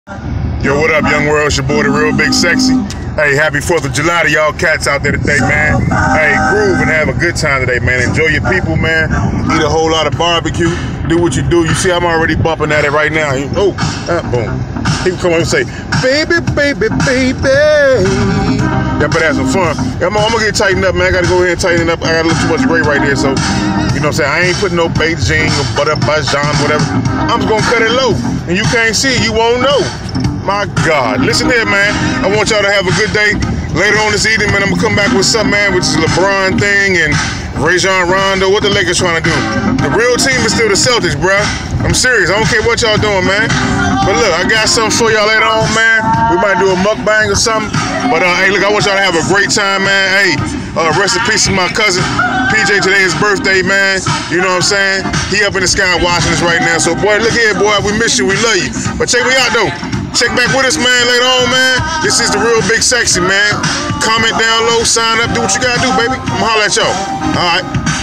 Yo, what up, young world? It's your boy, the Real Big Sexy. Hey, happy 4th of July to y'all cats out there today, man. Hey, groove and have a good time today, man. Enjoy your people, man. Eat a whole lot of barbecue. Do what you do. You see, I'm already bumping at it right now. Oh, boom. People come on and say, baby, baby, baby. Y'all better have some fun. I'm gonna get tightened up, man. I gotta go ahead and tighten it up. I got a little too much gray right there, so, you know what I'm saying? I ain't putting no Beijing or butter Bajan, whatever. I'm just gonna cut it low. And you can't see it, you won't know. My God. Listen here, man. I want y'all to have a good day. Later on this evening, man, I'm gonna come back with something, man, which is LeBron thing and Rajon Rondo. What the Lakers trying to do? The real team is still the Celtics, bruh. I'm serious. I don't care what y'all doing, man. But look, I got something for y'all later on, man. We might do a mukbang or something. But hey, look, I want y'all to have a great time, man. Hey, rest in peace to my cousin. PJ, today is his birthday, man. You know what I'm saying? He up in the sky watching us right now. So, boy, look here, boy. We miss you. We love you. But check me out, though. Check back with us, man, later on, man. This is the Real Big Sexy, man. Comment down low, sign up, do what you gotta do, baby. I'm gonna holler at y'all. All right.